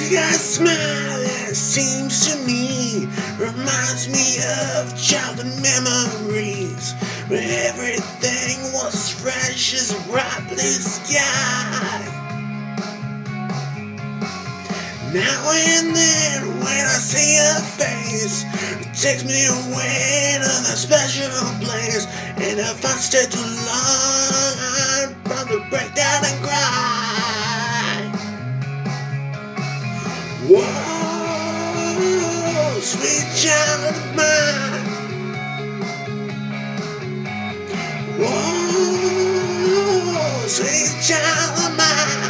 She's got a smile that seems to me reminds me of childhood memories when everything was fresh as a bright blue sky. Now and then when I see her face, it takes me away to that special place. And if I stay too long, I'd probably break down and cry. Whoa, sweet child of mine. Whoa, sweet child of mine.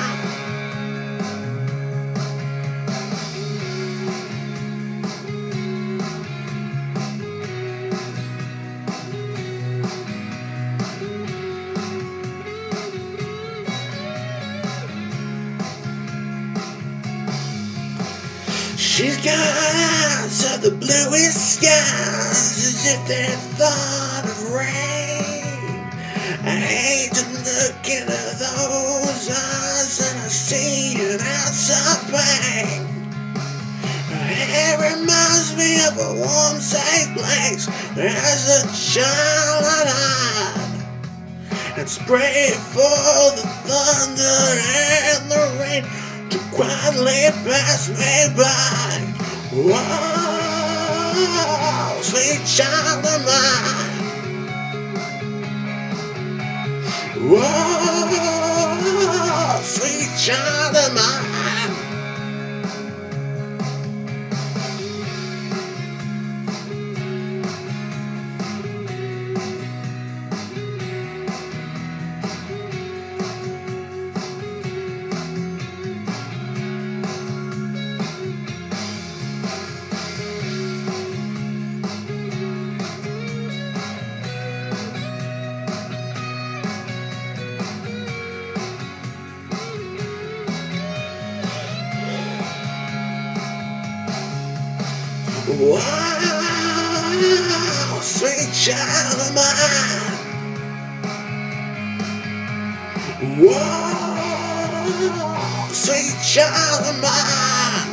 She's got eyes of the bluest skies, as if they thought of rain. I hate to look into those eyes and I see an ounce of pain. Her hair reminds me of a warm, safe place as a child and I sprayed for the thunder and the rain to quietly pass me by. Whoa, sweet child of mine. Whoa, sweet child of mine. Wow, sweet child of mine. Whoa, sweet child of mine.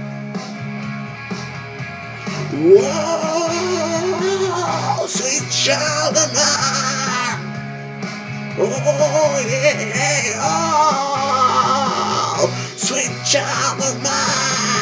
Whoa, sweet child of mine. Oh yeah, oh, sweet child of mine.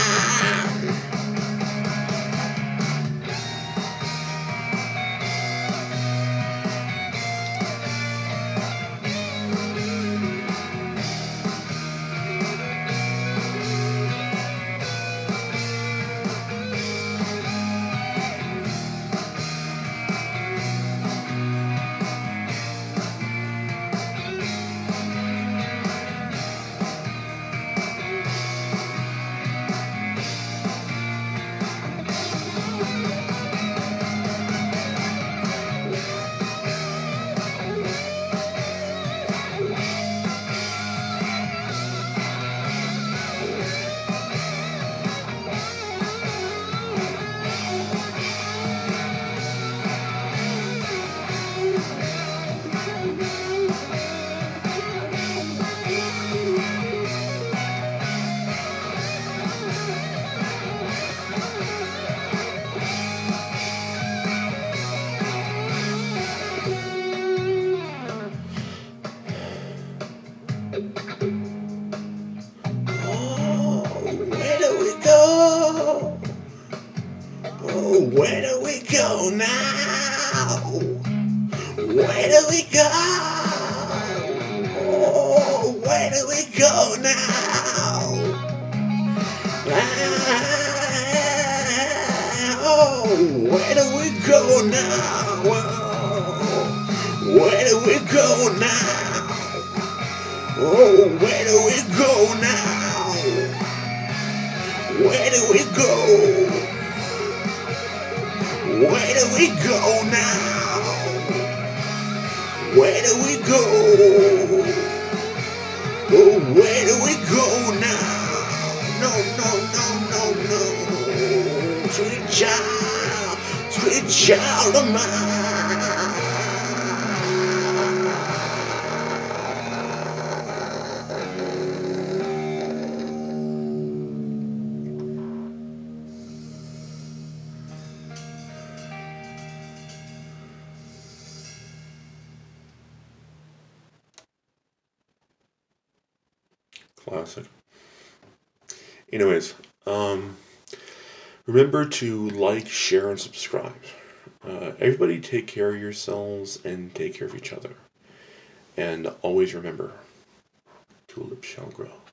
Where do we go now? Where do we go? Oh, where do we go now? Oh, where do we go now? Where do we go now? Oh, where do we go now? Where do we go? Where do we go now? Where do we go? Oh, where do we go now? No, no, no, no, no. Sweet child of mine. Classic. Anyways, remember to like, share, and subscribe. Everybody take care of yourselves and take care of each other. And always remember, tulips shall grow.